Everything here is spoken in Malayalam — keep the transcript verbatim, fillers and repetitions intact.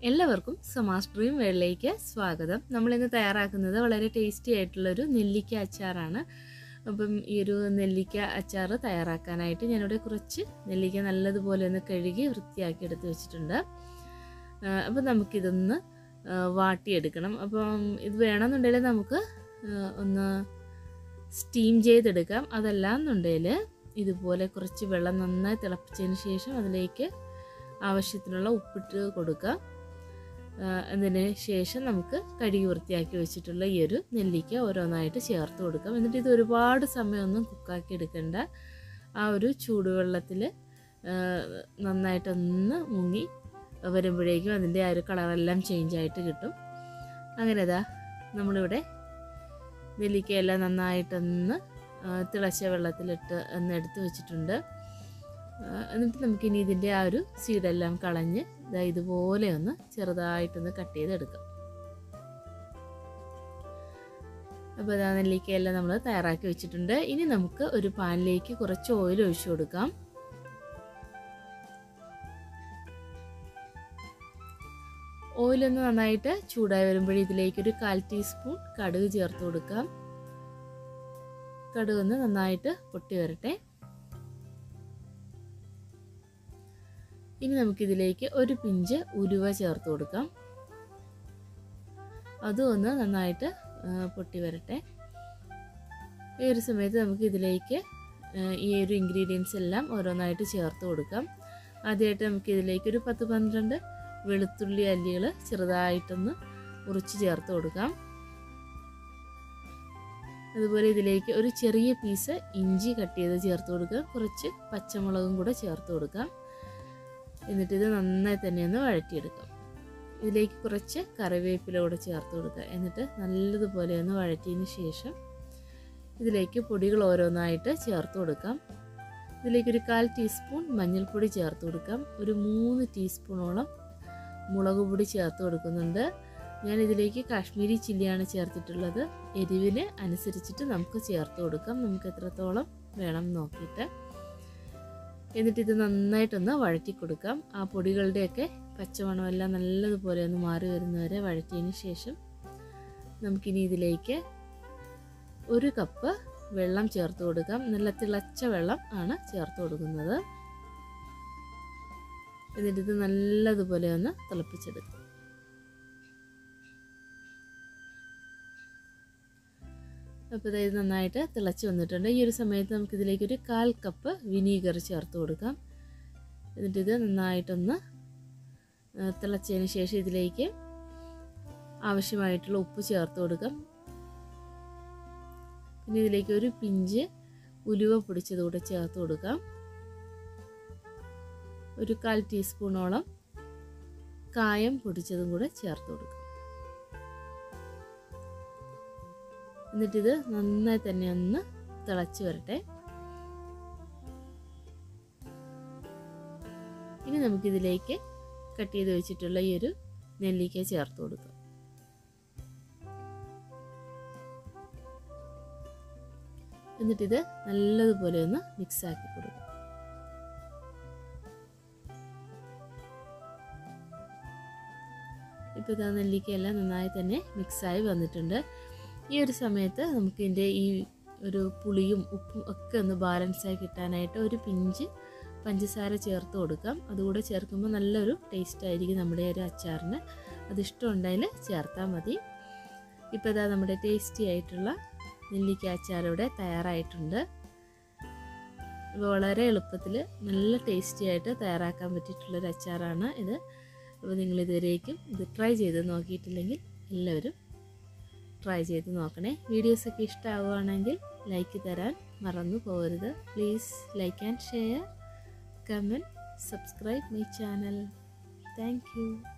എല്ലാവർക്കും സമാസ് ഡ്രീം വേൾഡിലേക്ക് സ്വാഗതം. നമ്മളിന്ന് തയ്യാറാക്കുന്നത് വളരെ ടേസ്റ്റി ആയിട്ടുള്ളൊരു നെല്ലിക്ക അച്ചാറാണ്. അപ്പം ഈ ഒരു നെല്ലിക്ക അച്ചാർ തയ്യാറാക്കാനായിട്ട് ഞാനിവിടെ കുറച്ച് നെല്ലിക്ക നല്ലതുപോലെ ഒന്ന് കഴുകി വൃത്തിയാക്കി എടുത്ത് വെച്ചിട്ടുണ്ട്. അപ്പം നമുക്കിതൊന്ന് വാട്ടിയെടുക്കണം. അപ്പം ഇത് വേണമെന്നുണ്ടെങ്കിൽ നമുക്ക് ഒന്ന് സ്റ്റീം ചെയ്തെടുക്കാം. അതല്ല എന്നുണ്ടെങ്കിൽ ഇതുപോലെ കുറച്ച് വെള്ളം നന്നായി തിളപ്പിച്ചതിന് ശേഷം അതിലേക്ക് ആവശ്യത്തിനുള്ള ഉപ്പിട്ട് കൊടുക്കാം. അതിന് ശേഷം നമുക്ക് കഴുകി വൃത്തിയാക്കി വെച്ചിട്ടുള്ള ഈ ഒരു നെല്ലിക്ക ഓരോന്നായിട്ട് ചേർത്ത് കൊടുക്കാം. എന്നിട്ട് ഇത് ഒരുപാട് സമയമൊന്നും കുക്കാക്കി എടുക്കേണ്ട. ആ ഒരു ചൂടുവെള്ളത്തിൽ നന്നായിട്ടൊന്ന് മുങ്ങി വരുമ്പോഴേക്കും അതിൻ്റെ ആ ഒരു കളറെല്ലാം ചേഞ്ചായിട്ട് കിട്ടും. അങ്ങനെ ഇതാ നമ്മളിവിടെ നെല്ലിക്കയെല്ലാം നന്നായിട്ടൊന്ന് തിളച്ച വെള്ളത്തിലിട്ട് ഒന്ന് എടുത്ത് വെച്ചിട്ടുണ്ട്. എന്നിട്ട് നമുക്കിനി ഇതിൻ്റെ ആ ഒരു സീഡെല്ലാം കളഞ്ഞ് ഇതാ ഇതുപോലെ ഒന്ന് ചെറുതായിട്ടൊന്ന് കട്ട് ചെയ്തെടുക്കാം. അപ്പോൾ ഇതാ നെല്ലിക്കയെല്ലാം നമ്മൾ തയ്യാറാക്കി വെച്ചിട്ടുണ്ട്. ഇനി നമുക്ക് ഒരു പാനിലേക്ക് കുറച്ച് ഓയിൽ ഒഴിച്ചു കൊടുക്കാം. ഓയിലൊന്ന് നന്നായിട്ട് ചൂടായി വരുമ്പോഴേ ഇതിലേക്കൊരു കാൽ ടീസ്പൂൺ കടുക് ചേർത്ത് കൊടുക്കാം. കടുകൊന്ന് നന്നായിട്ട് പൊട്ടി വരട്ടെ. ഇനി നമുക്കിതിലേക്ക് ഒരു പിഞ്ച് ഉലുവ ചേർത്ത് കൊടുക്കാം. അതും ഒന്ന് നന്നായിട്ട് പൊട്ടി വരട്ടെ. ഈ ഒരു സമയത്ത് നമുക്ക് ഇതിലേക്ക് ഈ ഒരു ഇൻഗ്രീഡിയൻസ് എല്ലാം ഓരോന്നായിട്ട് ചേർത്ത് കൊടുക്കാം. ആദ്യമായിട്ട് നമുക്ക് ഇതിലേക്ക് ഒരു പത്ത് പന്ത്രണ്ട് വെളുത്തുള്ളി അല്ലികൾ ചെറുതായിട്ടൊന്ന് മുറിച്ച് ചേർത്ത് കൊടുക്കാം. അതുപോലെ ഇതിലേക്ക് ഒരു ചെറിയ പീസ് ഇഞ്ചി കട്ട് ചെയ്ത് ചേർത്ത് കൊടുക്കുക. കുറച്ച് പച്ചമുളകും കൂടെ ചേർത്ത് കൊടുക്കാം. എന്നിട്ട് ഇത് നന്നായി തന്നെ ഒന്ന് വഴറ്റിയെടുക്കാം. ഇതിലേക്ക് കുറച്ച് കറിവേപ്പില കൂടെ ചേർത്ത് കൊടുക്കുക. എന്നിട്ട് നല്ലതുപോലെ ഒന്ന് വഴറ്റിയതിന് ശേഷം ഇതിലേക്ക് പൊടികൾ ഓരോന്നായിട്ട് ചേർത്ത് കൊടുക്കാം. ഇതിലേക്കൊരു കാൽ ടീസ്പൂൺ മഞ്ഞൾപ്പൊടി ചേർത്ത് കൊടുക്കാം. ഒരു മൂന്ന് ടീസ്പൂണോളം മുളക് പൊടി ചേർത്ത് കൊടുക്കുന്നുണ്ട്. ഞാൻ ഇതിലേക്ക് കാശ്മീരി ചില്ലിയാണ് ചേർത്തിട്ടുള്ളത്. എരിവിന് അനുസരിച്ചിട്ട് നമുക്ക് ചേർത്ത് കൊടുക്കാം, നമുക്ക് എത്രത്തോളം വേണം നോക്കിയിട്ട്. എന്നിട്ട് ഇത് നന്നായിട്ടൊന്ന് വഴറ്റി കൊടുക്കാം. ആ പൊടികളുടെയൊക്കെ പച്ചമണമെല്ലാം നല്ലതുപോലെ ഒന്ന് മാറി വരുന്നവരെ വഴറ്റിയതിന് ശേഷം നമുക്കിനി ഇതിലേക്ക് ഒരു കപ്പ് വെള്ളം ചേർത്ത് കൊടുക്കാം. നല്ല തിളച്ച വെള്ളം ആണ് ചേർത്ത് കൊടുക്കുന്നത്. എന്നിട്ട് ഇത് നല്ലതുപോലെ ഒന്ന് തിളപ്പിച്ചെടുക്കാം. അപ്പോൾ ഇത് നന്നായിട്ട് തിളച്ച് വന്നിട്ടുണ്ട്. ഈ ഒരു സമയത്ത് നമുക്കിതിലേക്ക് ഒരു കാൽ കപ്പ് വിനീഗർ ചേർത്ത് കൊടുക്കാം. എന്നിട്ടിത് നന്നായിട്ടൊന്ന് തിളച്ചതിന് ശേഷം ഇതിലേക്ക് ആവശ്യമായിട്ടുള്ള ഉപ്പ് ചേർത്ത് കൊടുക്കാം. പിന്നെ ഇതിലേക്ക് ഒരു പിഞ്ച് ഉലുവ പൊടിച്ചത് കൂടെ ചേർത്ത് കൊടുക്കാം. ഒരു കാൽ ടീസ്പൂണോളം കായം പൊടിച്ചതും കൂടെ ചേർത്ത് കൊടുക്കാം. എന്നിട്ടിത് നന്നായി തന്നെ ഒന്ന് തിളച്ച് വരട്ടെ. ഇനി നമുക്കിതിലേക്ക് കട്ട് ചെയ്ത് വെച്ചിട്ടുള്ള ഈ ഒരു നെല്ലിക്ക ചേർത്ത് കൊടുക്കാം. എന്നിട്ടിത് നല്ലതുപോലെ ഒന്ന് മിക്സ് ആക്കി കൊടുക്കാം. ഇപ്പോൾ ഇതാ നെല്ലിക്കയെല്ലാം നന്നായി തന്നെ മിക്സായി വന്നിട്ടുണ്ട്. ഈ ഒരു സമയത്ത് നമുക്കിതിൻ്റെ ഈ ഒരു പുളിയും ഉപ്പും ഒക്കെ ഒന്ന് ബാലൻസായി കിട്ടാനായിട്ട് ഒരു പിഞ്ച് പഞ്ചസാര ചേർത്ത് കൊടുക്കാം. അതുകൂടെ ചേർക്കുമ്പോൾ നല്ലൊരു ടേസ്റ്റ് ആയിരിക്കും നമ്മുടെ ഒരു അച്ചാറിന്. അതിഷ്ടമുണ്ടെങ്കിൽ ചേർത്താൽ മതി. ഇപ്പോൾ ഇതാ നമ്മുടെ ടേസ്റ്റി ആയിട്ടുള്ള നെല്ലിക്ക അച്ചാർ ഇവിടെ തയ്യാറായിട്ടുണ്ട്. വളരെ എളുപ്പത്തിൽ നല്ല ടേസ്റ്റി ആയിട്ട് തയ്യാറാക്കാൻ പറ്റിയിട്ടുള്ളൊരു അച്ചാറാണ് ഇത്. അപ്പോൾ നിങ്ങളിതുവരേക്കും ഇത് ട്രൈ ചെയ്ത് നോക്കിയിട്ടില്ലെങ്കിൽ എല്ലാവരും ട്രൈ ചെയ്ത് നോക്കണേ. വീഡിയോസൊക്കെ ഇഷ്ടമാവുകയാണെങ്കിൽ ലൈക്ക് തരാൻ മറന്നു പോകരുത്. Please like and share, comment, subscribe my channel. Thank U.